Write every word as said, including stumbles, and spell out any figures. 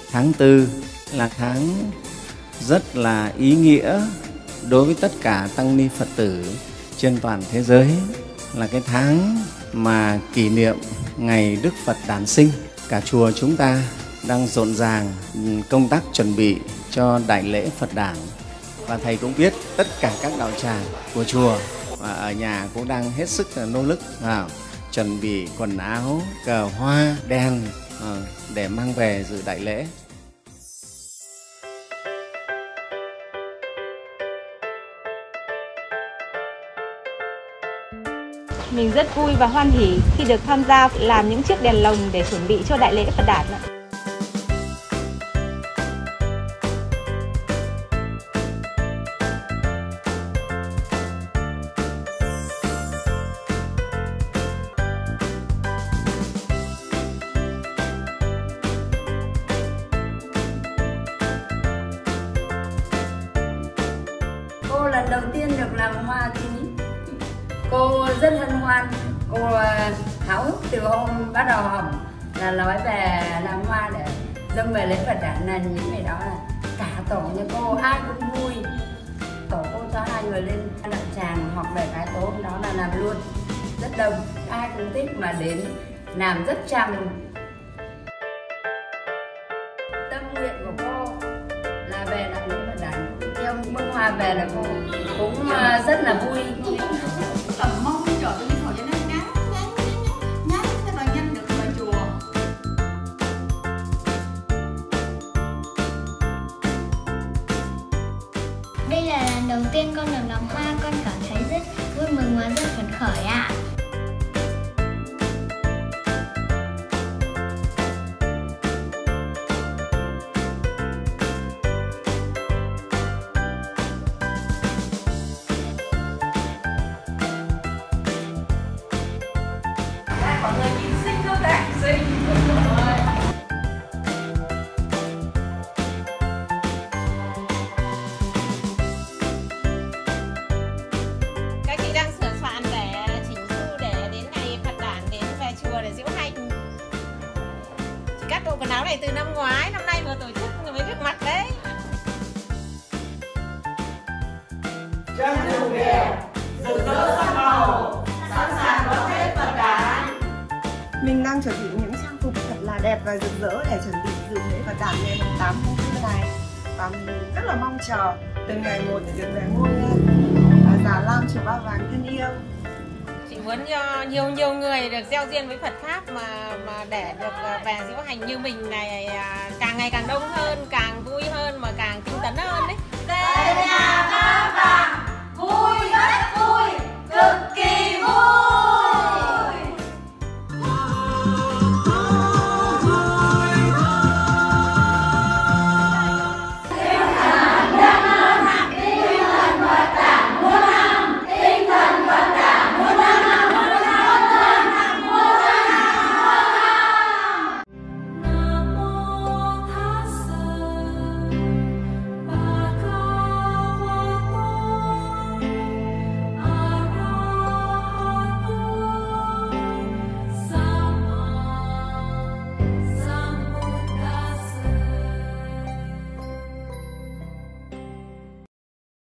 Tháng tư là tháng rất là ý nghĩa đối với tất cả tăng ni Phật tử trên toàn thế giới, là cái tháng mà kỷ niệm ngày Đức Phật đản sinh. Cả chùa chúng ta đang rộn ràng công tác chuẩn bị cho đại lễ Phật đản. Và Thầy cũng biết tất cả các đạo tràng của chùa và ở nhà cũng đang hết sức nỗ lực à, chuẩn bị quần áo, cờ hoa, đèn à, để mang về dự đại lễ. Mình rất vui và hoan hỉ khi được tham gia làm những chiếc đèn lồng để chuẩn bị cho đại lễ Phật đản. Cô lần đầu tiên được làm hoa thì cô rất hân hoan, cô háo hức từ hôm bắt đầu học là nói về làm hoa để dâng về lễ Phật đản. Là những ngày đó là cả tổ như cô ai cũng vui. Tổ cô cho hai người lên đạo tràng học về cái tối hôm đó là làm luôn rất đông, ai cũng thích mà đến làm rất chăm. Tâm nguyện của cô là về làm lễ Phật đản, theo bông hoa về là cô cũng rất là vui. Tầm mong chờ tôi đi khỏi cho nó ngắn ngắn ngắn ngắn cái bà nhanh được vào chùa. Đây là lần đầu tiên con được làm hoa, con cảm thấy rất vui mừng và rất phấn khởi ạ. Mọi người nhìn xinh không ta? Xinh. Các chị đang sửa soạn để chỉnh chu để đến ngày Phật đản đến về chùa để diễu hành. Chị cắt bộ quần áo này từ năm ngoái, năm nay vừa tổ chức mới được mặc đấy. Trang phục đẹp, rực rỡ sắc màu, sẵn sàng đón Tết Phật đản. Mình đang chuẩn bị những trang phục thật là đẹp và rực rỡ để chuẩn bị dự lễ Phật đản ngày tám tháng tư này. Và mình rất là mong chờ từng ngày một để được về ngôi Già Lam chùa Ba Vàng thân yêu. Chị muốn cho nhiều nhiều người được gieo duyên với Phật pháp mà mà để được về diễu hành như mình này càng ngày càng đông hơn, càng vui hơn mà càng tinh tấn hơn đấy. Về nhà Ba Vàng.